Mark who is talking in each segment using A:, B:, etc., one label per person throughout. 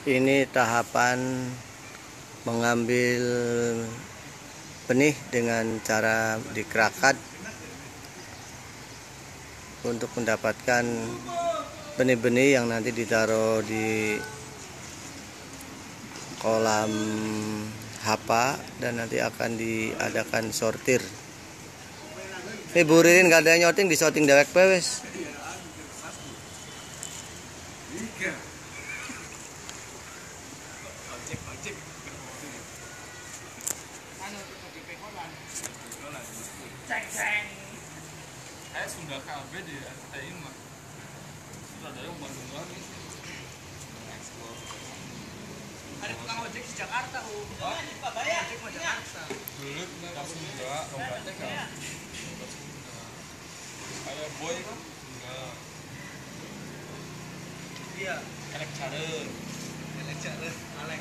A: Ini tahapan mengambil benih dengan cara dikerakat untuk mendapatkan benih-benih yang nanti ditaruh di kolam hapa dan nanti akan diadakan sortir. Ini Bu Ririn gak ada nyoting, di sorting dewek pewes.
B: Sudah KB di STI mah sudah ada yang Bandung lagi ekspor. Ada tukang ojek di Jakarta di Pabaya ojek mau Jakarta dulu nggak Sunda dompetnya kan kayak boy kan enggak iya elek cara alek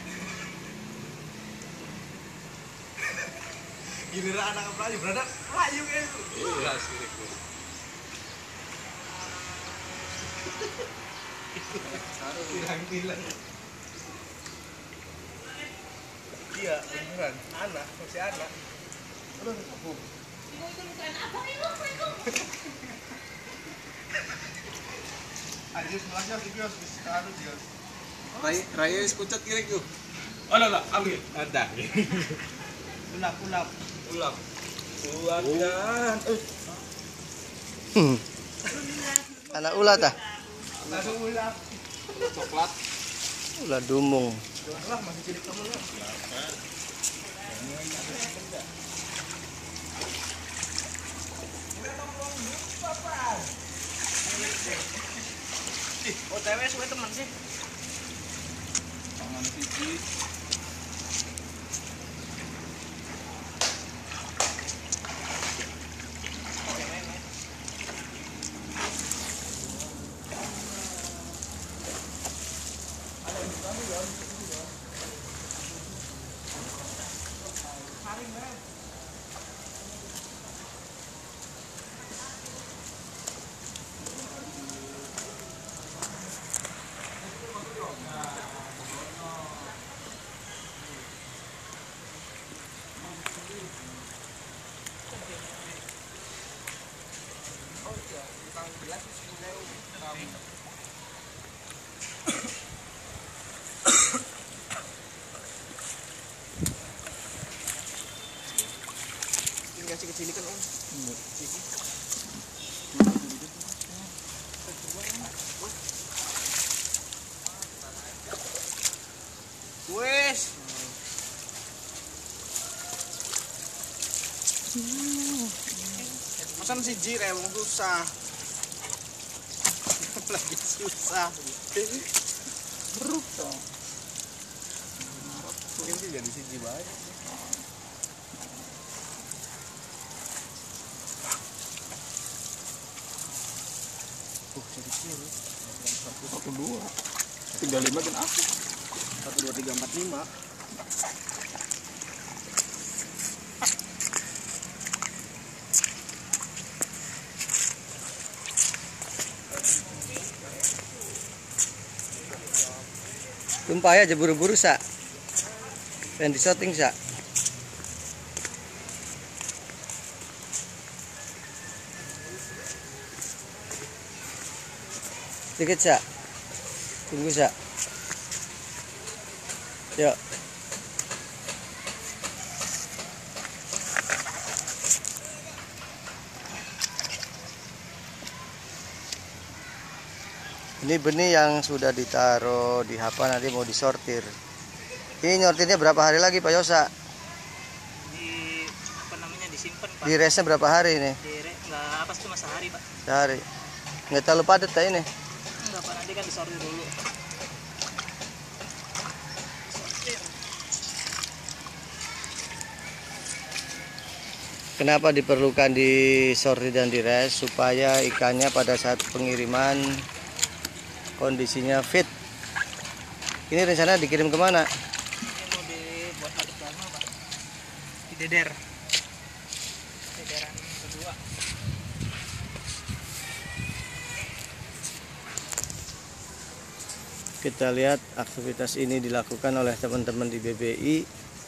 B: giliran anak pelayu berada pelayu kan iya sih bilang iya beneran anak masih anak udah aku itu bukan apa itu aja semuanya sih kios di sekarang dia raya skucat kira gitu oh lah ambil ada ulap kan
A: Anak ulat ah?
B: langsung ulap coklat
A: Ulat dumung.
B: lah masih cilik kamu lah OTW suwe teman sih tangan siji kasih kecil kan om wes pesan siji rewong susah lagi susah beruk dong mungkin sih jadi siji baik satu dua 35 dan aku 1 2 3 4 5
A: Tumpah aja buru-buru sak. Dan di shooting sak. Dikit sak. Tunggu sak. Yuk. Ini benih yang sudah ditaruh di hapa nanti mau disortir. Ini nyortirnya berapa hari lagi Pak Yosa?
C: Di apa namanya disimpan Pak.
A: Di resnya berapa hari ini?
C: Enggak apa cuma sehari Pak.
A: Sehari. Nggak terlalu padat ya ini?
C: Enggak Pak, nanti kan disortir dulu.
A: Kenapa diperlukan disortir dan dires? Supaya ikannya pada saat pengiriman kondisinya fit. Ini rencana dikirim kemana?
C: Ini mau dibuat aduk lama Pak. Di deder. Dederan kedua.
A: Kita lihat aktivitas ini dilakukan oleh teman-teman di BBI